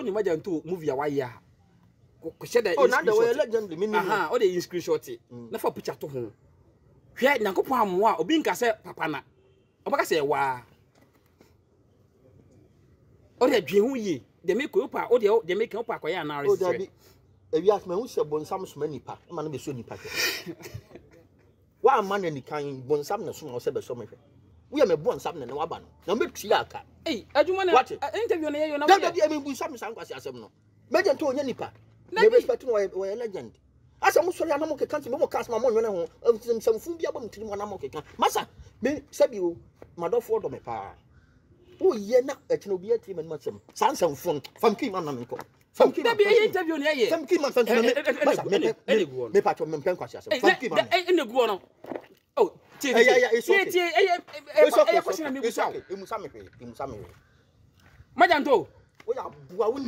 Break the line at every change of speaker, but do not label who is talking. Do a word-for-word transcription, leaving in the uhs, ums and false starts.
you imagine to movie a wire. Ko share the
oh na the way legend me
aha o dey screenshot na for picture to ho hwe Nyankopon amoa obi nka se papa na obaka se wa o dey dwen hu yi de make opa o dey de make opa akoya na
rest o dey ewi asma hu se bonsam so manipa ma na be so nipa wa man ni kan bonsam na so na se be so mehwe we me bonsam na na waba no na me tua aka
eh adwuma na interview na ye yo na
we dey me bonsam san kwase asem no meje nto onye nipa they respect no we legend asa mo sori anamo kekan ti mo cast ma mo nwene ho samfun bia ba mtiri mo anamo kekan masa me sabi o madofo do me pa o ye na ekino bi atiri man masem san samfun fam ki man na me ko fam ki
da bi interview na ye
fam ki man fam me masa me me pa to me pen kwase asem fam ki man
ene guo no oh tie
tie
tie tie eh eh question na me gusa
e musa me e musa me
majanto
o ya bua